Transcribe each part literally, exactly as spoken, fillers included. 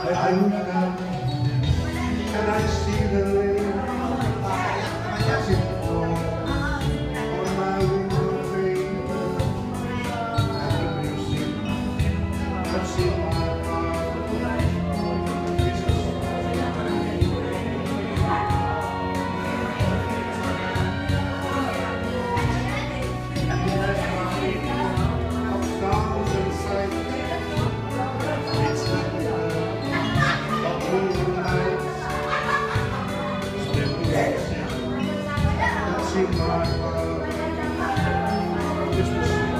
I look up and I see the rain as it falls on my window pane, and the music that's in my heart is a song. And there's my of sounds and sights. It's like the of moon nights, still dancing, that's in my heart, just the same.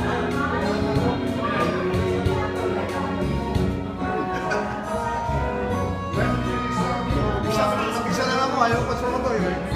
When these are Isa na lang ako, ayaw pa sa mga to eh.